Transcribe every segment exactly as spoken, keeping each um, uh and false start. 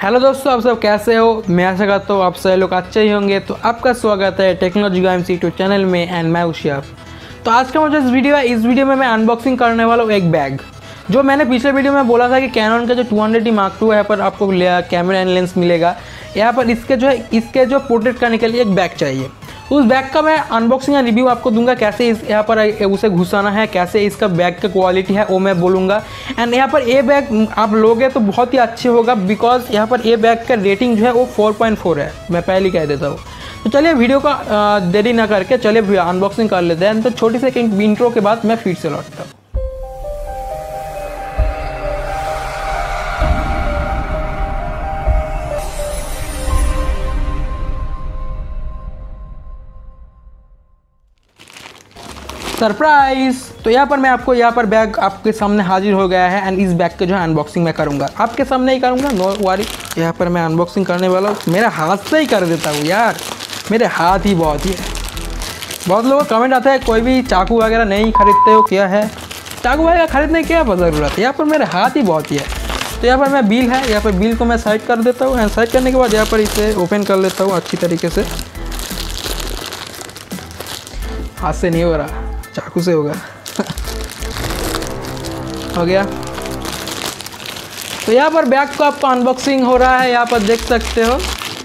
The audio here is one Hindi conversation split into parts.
हेलो दोस्तों, आप सब कैसे हो। मैं आशा करता हूँ आप सभी लोग अच्छे ही होंगे। तो आपका स्वागत है टेक्नोलॉजी गाइम्स यूट्यूब चैनल में एंड मैं उशियाफ। तो आज का मुझे इस वीडियो है इस वीडियो में मैं अनबॉक्सिंग करने वाला हूँ एक बैग, जो मैंने पिछले वीडियो में बोला था कि कैनन का जो two hundred D mark two है पर आपको कैमरा एंड लेंस मिलेगा। यहाँ पर इसके जो है इसके जो प्रोटेक्ट करने के लिए एक बैग चाहिए। उस बैग का मैं अनबॉक्सिंग या रिव्यू आपको दूंगा, कैसे इस यहाँ पर उसे घुसाना है, कैसे इसका बैग का क्वालिटी है वो मैं बोलूँगा। एंड यहाँ पर ये बैग आप लोगे तो बहुत ही अच्छे होगा, बिकॉज यहाँ पर ये बैग का रेटिंग जो है वो फोर पॉइंट फोर है, मैं पहले ही कह देता हूँ। तो चलिए वीडियो का देरी ना करके चलिए अनबॉक्सिंग कर लेते हैं। तो छोटी सी इंट्रो के बाद मैं फिर से लौटता हूँ। सरप्राइज। तो यहाँ पर मैं आपको यहाँ पर बैग आपके सामने हाजिर हो गया है एंड इस बैग के जो है अनबॉक्सिंग मैं करूँगा, आपके सामने ही करूँगा, नो वरी। यहाँ पर मैं अनबॉक्सिंग करने वाला हूँ, मेरा हाथ से ही कर देता हूँ यार, मेरे हाथ ही बहुत ही है। बहुत लोगों का कमेंट आता है कोई भी चाकू वगैरह नहीं खरीदते हो, क्या है चाकू वगैरह खरीदने की क्या ज़रूरत है, यहाँ पर मेरे हाथ ही बहुत ही है। तो यहाँ पर मैं बिल है, यहाँ पर बिल को मैं साइड कर देता हूँ एंड साइड करने के बाद यहाँ पर इसे ओपन कर लेता हूँ अच्छी तरीके से। हाथ से नहीं हो रहा, चाकू से होगा। हो गया। तो यहाँ पर बैग को आपका अनबॉक्सिंग हो रहा है, यहाँ पर देख सकते हो।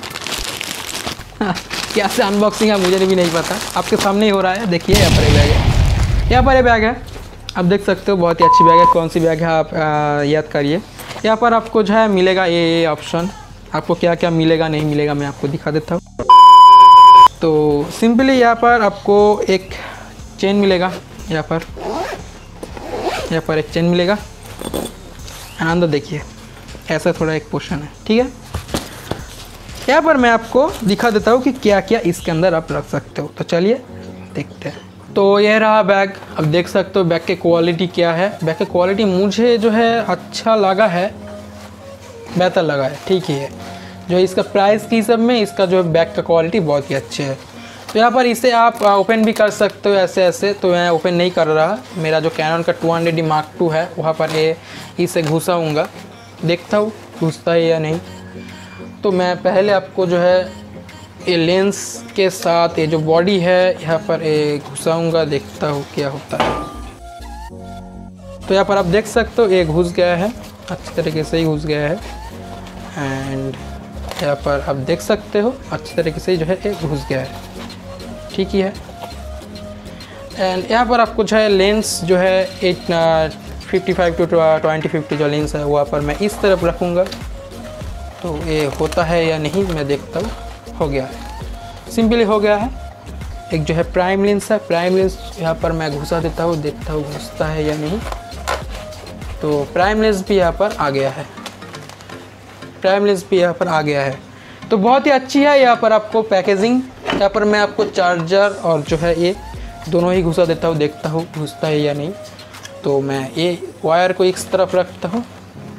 कैसे अनबॉक्सिंग है मुझे भी नहीं पता, आपके सामने ही हो रहा है। देखिए यहाँ पर ये बैग है, यहाँ पर ये बैग है, आप देख सकते हो। बहुत ही अच्छी बैग है। कौन सी बैग है आप याद करिए। यहाँ पर आपको जो है मिलेगा ये ये ऑप्शन, आपको क्या क्या मिलेगा नहीं मिलेगा मैं आपको दिखा देता हूँ। तो सिंपली यहाँ पर आपको एक चेन मिलेगा, यहाँ पर यहाँ पर एक चेन मिलेगा। आनंद देखिए ऐसा थोड़ा एक पोर्शन है, ठीक है। यहाँ पर मैं आपको दिखा देता हूँ कि क्या क्या इसके अंदर आप रख सकते हो। तो चलिए देखते हैं। तो यह रहा बैग, अब देख सकते हो बैग की क्वालिटी क्या है। बैग की क्वालिटी मुझे जो है अच्छा लगा है, बेहतर लगा है, ठीक ही है। जो इसका प्राइस की सब में इसका जो बैग का क्वालिटी बहुत ही अच्छे है। तो यहाँ पर इसे आप ओपन भी कर सकते हो ऐसे ऐसे। तो मैं ओपन नहीं कर रहा, मेरा जो कैनन का two hundred D mark two है वहाँ पर ये इसे घुसाऊँगा, देखता हूँ घुसता है या नहीं। तो मैं पहले आपको जो है ये लेंस के साथ ये जो बॉडी है यहाँ पर ये घुसाऊँगा, देखता हूँ क्या होता है। तो यहाँ पर आप देख सकते हो ये घुस गया है, अच्छी तरीके से ही घुस गया है। एंड यहाँ पर आप देख सकते हो अच्छी तरीके से जो है ये घुस गया है, ठीक ही है। एंड यहाँ पर आपको जो है लेंस जो है eight fifty five to twenty fifty जो लेंस है वहाँ पर मैं इस तरफ रखूँगा। तो ये होता है या नहीं मैं देखता हूँ। हो गया है, सिंपली हो गया है। एक जो है प्राइम लेंस है, प्राइम लेंस यहाँ पर मैं घुसा देता हूँ, देखता हूँ घुसता है या नहीं। तो प्राइम लेंस भी यहाँ पर आ गया है, प्राइम लेंस भी यहाँ पर आ गया है। तो बहुत ही अच्छी है यहाँ पर आपको पैकेजिंग। यहाँ पर मैं आपको चार्जर और जो है ये दोनों ही घुसा देता हूँ, देखता हूँ घुसता है या नहीं। तो मैं ये वायर को इस तरफ रखता हूँ,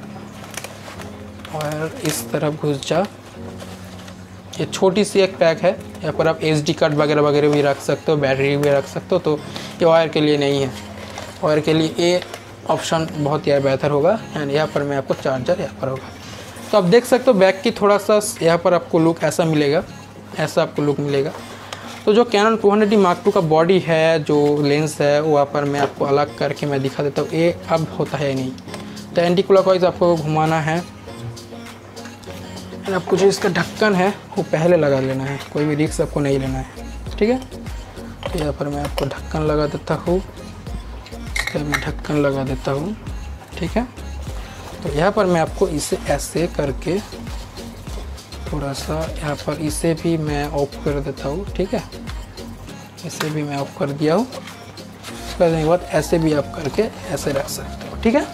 वायर इस तरफ घुस जा। ये छोटी सी एक पैक है, यहाँ पर आप एस डी कार्ड वगैरह वगैरह भी रख सकते हो, बैटरी भी रख सकते हो। तो ये वायर के लिए नहीं है, वायर के लिए ये ऑप्शन बहुत ही बेहतर होगा। एंड यहाँ पर मैं आपको चार्जर यहाँ पर होगा। तो आप देख सकते हो बैग की थोड़ा सा यहाँ पर आपको लुक ऐसा मिलेगा, ऐसा आपको लुक मिलेगा। तो जो Canon two hundred D mark two का बॉडी है, जो लेंस है वहाँ पर मैं आपको अलग करके मैं दिखा देता हूँ ये अब होता है नहीं। तो एंटी क्लॉकवाइज आपको घुमाना है एंड आपको जो इसका ढक्कन है वो पहले लगा लेना है, कोई भी रिस्क आपको नहीं लेना है, ठीक है। तो यहाँ पर मैं आपको ढक्कन लगा देता हूँ, फिर मैं ढक्कन लगा देता हूँ, ठीक है। तो यहाँ पर मैं आपको इसे ऐसे करके थोड़ा सा यहाँ पर इसे भी मैं ऑफ कर देता हूँ, ठीक है। इसे भी मैं ऑफ कर दिया हूँ। करने के बाद ऐसे भी आप करके ऐसे रख सकते हो, ठीक है,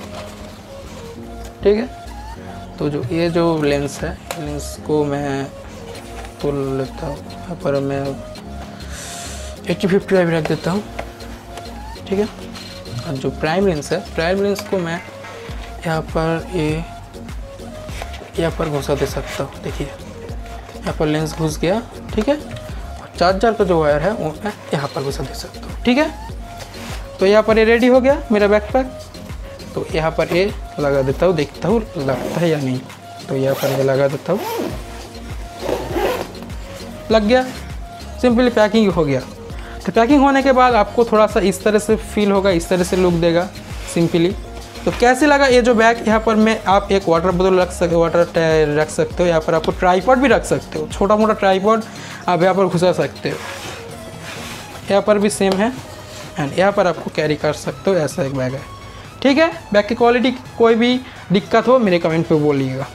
ठीक है। तो जो ये जो लेंस है, लेंस को मैं खोल लेता हूँ। यहाँ पर मैं एट्टी फिफ्टी फाइव रख देता हूँ, ठीक है। और जो प्राइम लेंस है, प्राइम लेंस को मैं यहाँ पर ये यहाँ पर घुसा दे सकता हूँ, देखिए यहाँ पर लेंस घुस गया, ठीक है। और चार्जर का जो वायर है वो मैं यहाँ पर घुसा दे सकता हूँ, ठीक है। तो यहाँ पर ये रेडी हो गया मेरा बैकपैक। तो यहाँ पर ये लगा देता हूँ, देखता हूँ लगता है या नहीं। तो यहाँ पर मैं लगा देता हूँ, लग गया, सिंपली पैकिंग हो गया। तो पैकिंग होने के बाद आपको थोड़ा सा इस तरह से फील होगा, इस तरह से लुक देगा सिंपली। तो कैसे लगा ये जो बैग? यहाँ पर मैं आप एक वाटर बोतल रख सकते वाटर रख सकते हो, यहाँ पर आपको ट्राईपॉड भी रख सकते हो, छोटा मोटा ट्राईपॉड आप यहाँ पर घुसा सकते हो। यहाँ पर भी सेम है एंड यहाँ पर आपको कैरी कर सकते हो, ऐसा एक बैग है। ठीक है, बैग की क्वालिटी कोई भी दिक्कत हो मेरे कमेंट पे बोलिएगा।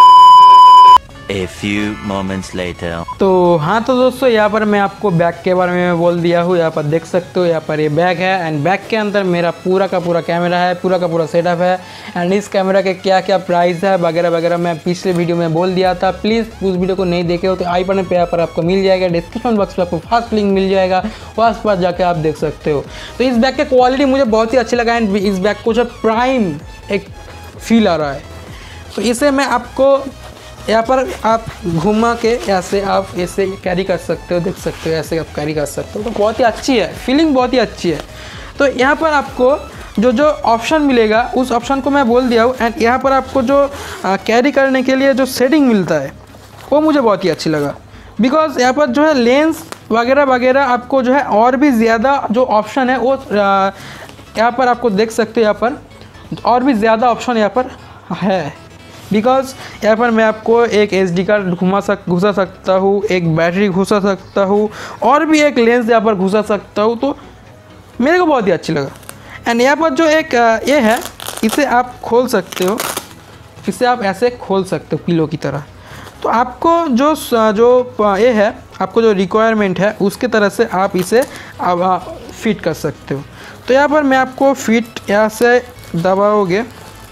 A few moments later. तो हाँ तो दोस्तों, यहाँ पर मैं आपको बैग के बारे में बोल दिया हूँ। यहाँ पर देख सकते हो, यहाँ पर ये बैग है एंड बैग के अंदर मेरा पूरा का पूरा कैमरा है, पूरा का पूरा सेटअप है एंड इस कैमरा के क्या क्या प्राइस है वगैरह वगैरह मैं पिछले वीडियो में बोल दिया था। प्लीज़ उस वीडियो को नहीं देखे हो तो आई बटन पे यहाँ पर आपको मिल जाएगा, डिस्क्रिप्शन बॉक्स में आपको फास्ट लिंक मिल जाएगा, फास्ट पास जाकर आप देख सकते हो। तो इस बैग की क्वालिटी मुझे बहुत ही अच्छी लगा एंड इस बैग को जो प्राइम एक फील आ रहा है। तो इसे मैं आपको यहाँ पर आप घुमा के ऐसे आप ऐसे कैरी कर सकते हो, देख सकते हो, ऐसे आप कैरी कर सकते हो। तो बहुत ही अच्छी है, फीलिंग बहुत ही अच्छी है। तो यहाँ पर आपको जो जो ऑप्शन मिलेगा उस ऑप्शन को मैं बोल दिया हूँ एंड यहाँ पर आपको जो कैरी करने के लिए जो सेटिंग मिलता है वो मुझे बहुत ही अच्छी लगा। बिकॉज यहाँ पर जो है लेंस वगैरह वगैरह आपको जो है और भी ज़्यादा जो ऑप्शन है वो यहाँ पर आपको देख सकते हो, यहाँ पर और भी ज़्यादा ऑप्शन यहाँ पर है। बिकॉज यहाँ पर मैं आपको एक एस डी कार्ड घुमा सक घुसा सकता हूँ, एक बैटरी घुसा सकता हूँ और भी एक लेंस यहाँ पर घुसा सकता हूँ। तो मेरे को बहुत ही अच्छी लगा एंड यहाँ पर जो एक ये है इसे आप खोल सकते हो, इसे आप ऐसे खोल सकते हो पिलो की तरह। तो आपको जो जो ये है आपको जो रिक्वायरमेंट है उसके तरह से आप इसे आप फिट कर सकते हो। तो यहाँ पर मैं आपको फिट यहाँ से दबाओगे,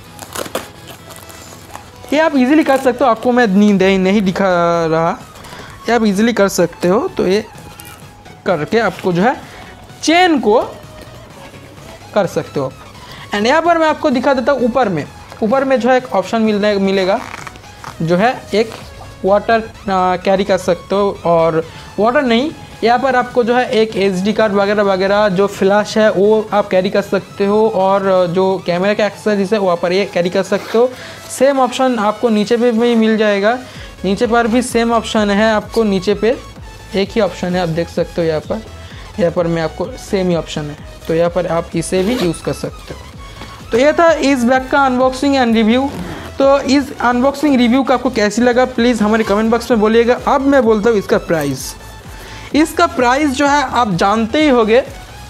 ये आप इजीली कर सकते हो। आपको मैं नींद नहीं दिखा रहा, ये आप इजीली कर सकते हो। तो ये करके आपको जो है चेन को कर सकते हो आप। एंड यहाँ पर मैं आपको दिखा देता हूँ, ऊपर में ऊपर में जो है एक ऑप्शन मिलने मिलेगा जो है एक वाटर कैरी कर सकते हो, और वाटर नहीं, यहाँ पर आपको जो है एक एस डी कार्ड वगैरह वगैरह जो फ्लैश है वो आप कैरी कर सकते हो, और जो कैमरा का एक्सेसरीज है वहाँ पर ये कैरी कर सकते हो। सेम ऑप्शन आपको नीचे पे भी मिल जाएगा, नीचे पर भी सेम ऑप्शन है, आपको नीचे पे एक ही ऑप्शन है, आप देख सकते हो। यहाँ पर यहाँ पर मैं आपको सेम ही ऑप्शन है, तो यहाँ पर आप इसे भी यूज़ कर सकते हो। तो ये था इस बैग का अनबॉक्सिंग एंड रिव्यू। तो इस अनबॉक्सिंग रिव्यू का आपको कैसी लगा प्लीज़ हमारे कमेंट बॉक्स में बोलिएगा। अब मैं बोलता हूँ इसका प्राइस। इसका प्राइस जो है आप जानते ही होंगे,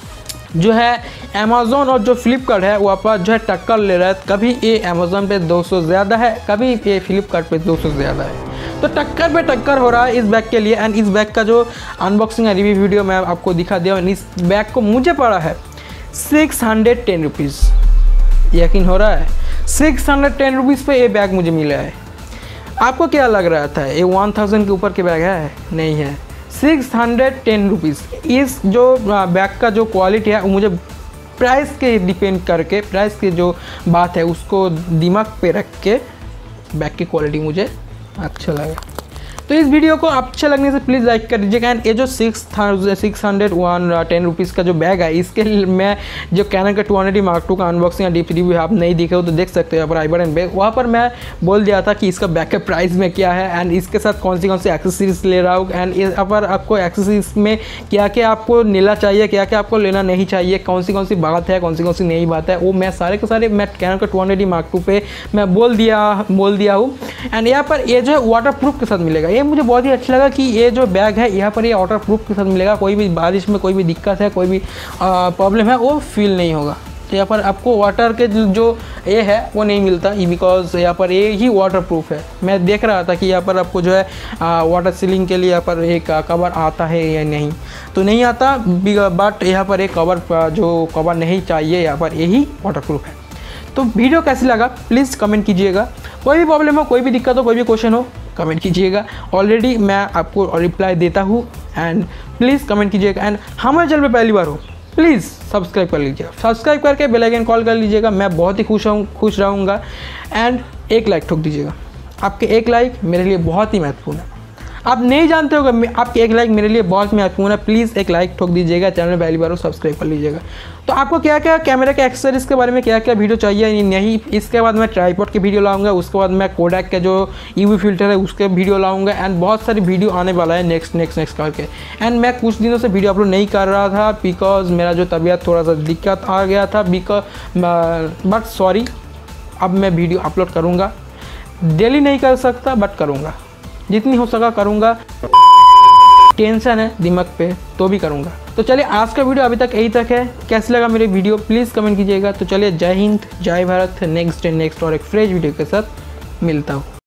जो है अमेज़ॉन और जो फ्लिपकार्ट है वहाँ पर जो है टक्कर ले रहा है। कभी ये अमेज़ॉन पे दो सौ ज़्यादा है, कभी ये फ्लिपकार्ट पे दो सौ ज़्यादा है। तो टक्कर पे टक्कर हो रहा है इस बैग के लिए। एंड इस बैग का जो अनबॉक्सिंग रिव्यू वीडियो मैं आपको दिखा दिया। इस बैग को मुझे पड़ा है सिक्स हंड्रेड टेन रुपीज़। यकीन हो रहा है सिक्स हंड्रेड टेन रुपीज़ पे ये बैग मुझे मिला है। आपको क्या लग रहा था ये वन थाउजेंड के ऊपर के बैग है? नहीं है, सिक्स हंड्रेड टेन रुपीज़। इस जो बैग का जो क्वालिटी है वो मुझे प्राइस के डिपेंड करके, प्राइस की जो बात है उसको दिमाग पे रख के बैग की क्वालिटी मुझे अच्छा लगा। तो इस वीडियो को अच्छा लगने से प्लीज़ लाइक कर दीजिएगा। एंड ये जो six thousand six hundred one ten rupees का जो बैग है, इसके लिए मैं जो कैनन का टू हंड्रेड मार्क टू का अनबॉक्सिंग या डीप रिव्यू आप नहीं देखे हो तो देख सकते हो यहाँ पर आई बटन पे। वहाँ पर मैं बोल दिया था कि इसका बैग का प्राइस में क्या है एंड इसके साथ कौन सी कौन सी एक्सेसरीज ले रहा हूँ, एंड यहाँ पर आपको एक्सेसरीज में क्या क्या आपको लेना चाहिए, क्या क्या आपको लेना नहीं चाहिए, कौन सी कौन सी बात है, कौन सी कौन सी नई बात है, वो मैं सारे के सारे मैं कैनन का टू हंड्रेड मार्क टू पे मैं बोल दिया बोल दिया हूँ। एंड यहाँ पर ये जो है वाटर प्रूफ के साथ मिलेगा। ये मुझे बहुत ही अच्छा लगा कि ये जो बैग है यहाँ पर ये वाटर प्रूफ के साथ मिलेगा। कोई भी बारिश में कोई भी दिक्कत है, कोई भी प्रॉब्लम है वो फील नहीं होगा। तो यहाँ पर आपको वाटर के जो ये है वो नहीं मिलता, बिकॉज यहाँ पर ये ही वाटर प्रूफ है। मैं देख रहा था कि यहाँ पर आपको जो है वाटर सीलिंग के लिए यहाँ पर एक कवर आता है या नहीं, तो नहीं आता, बट यहाँ पर एक कवर जो कवर नहीं चाहिए, यहाँ पर यही वाटर प्रूफ है। तो वीडियो कैसी लगा प्लीज़ कमेंट कीजिएगा। कोई भी प्रॉब्लम हो, कोई भी दिक्कत हो, कोई भी क्वेश्चन हो कमेंट कीजिएगा। ऑलरेडी मैं आपको रिप्लाई देता हूँ एंड प्लीज़ कमेंट कीजिएगा। एंड हमारे चैनल पे पहली बार हो प्लीज़ सब्सक्राइब कर लीजिएगा, सब्सक्राइब करके बेल आइकन कॉल कर लीजिएगा। मैं बहुत ही खुश हूँ खुश रहूँगा। एंड एक लाइक ठोक दीजिएगा, आपके एक लाइक मेरे लिए बहुत ही महत्वपूर्ण है। आप नहीं जानते होगा, आपके एक लाइक मेरे लिए बहुत महत्वपूर्ण है। प्लीज़ एक लाइक ठोक दीजिएगा, चैनल में पहली बार हो सब्सक्राइब कर लीजिएगा। तो आपको क्या क्या कैमरे के एक्सेसरीज के बारे में क्या क्या वीडियो चाहिए नहीं, इसके बाद मैं ट्राइपॉड की वीडियो लाऊंगा, उसके बाद मैं कोडैक के जो यूवी फिल्टर है उसके वीडियो लाऊंगा, एंड बहुत सारी वीडियो आने वाला है नेक्स्ट नेक्स्ट नेक्स्ट करके। एंड मैं कुछ दिनों से वीडियो अपलोड नहीं कर रहा था बिकॉज मेरा जो तबीयत थोड़ा सा दिक्कत आ गया था, बिकॉज बट सॉरी, अब मैं वीडियो अपलोड करूँगा। डेली नहीं कर सकता बट करूँगा, जितनी हो सका करूँगा। टेंशन है दिमाग पे तो भी करूँगा। तो चलिए आज का वीडियो अभी तक यही तक है। कैसे लगा मेरे वीडियो प्लीज़ कमेंट कीजिएगा। तो चलिए जय हिंद, जय भारत। नेक्स्ट डे नेक्स्ट और एक फ्रेश वीडियो के साथ मिलता हूँ।